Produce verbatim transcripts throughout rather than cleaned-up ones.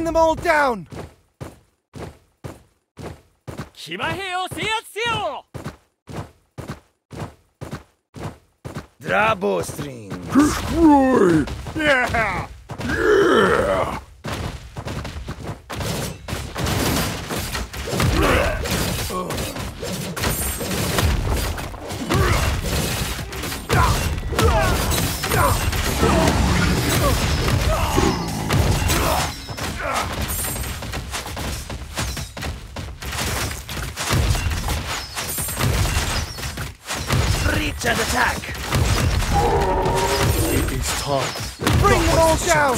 Bring them all down! Drabostrin! Destroy! Yeah! Yeah! Reach and attack! It is time. Bring them all down!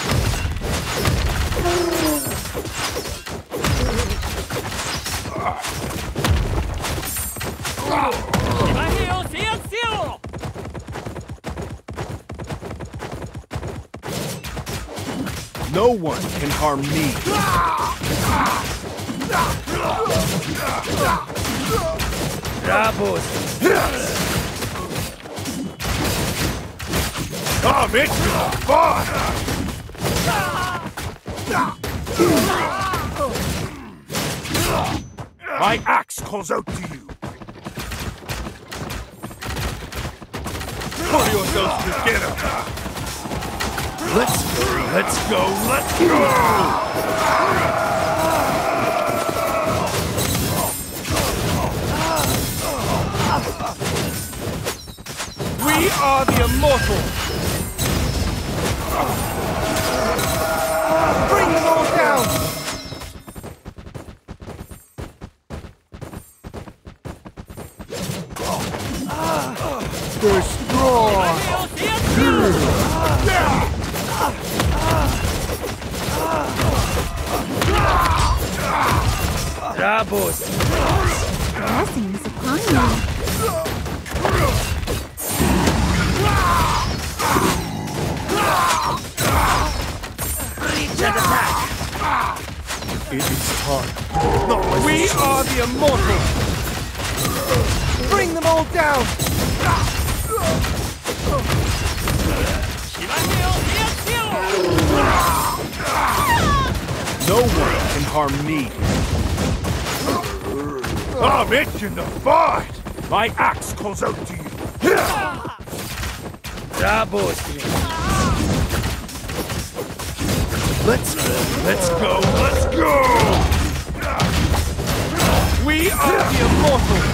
No one can harm me. Brabos! Come into the fire! My axe calls out to you. Pull yourselves together. Let's go, let's go, let's go! We are the immortals! Bring them all down! Destroy! Drabos! Blessings upon you. Reach and attack! It is time. We are the immortals! Bring them all down! No one can harm me. I'm itching to fight! My axe calls out to you. Drabostrin! Let's go, let's go, let's go! We are the immortals!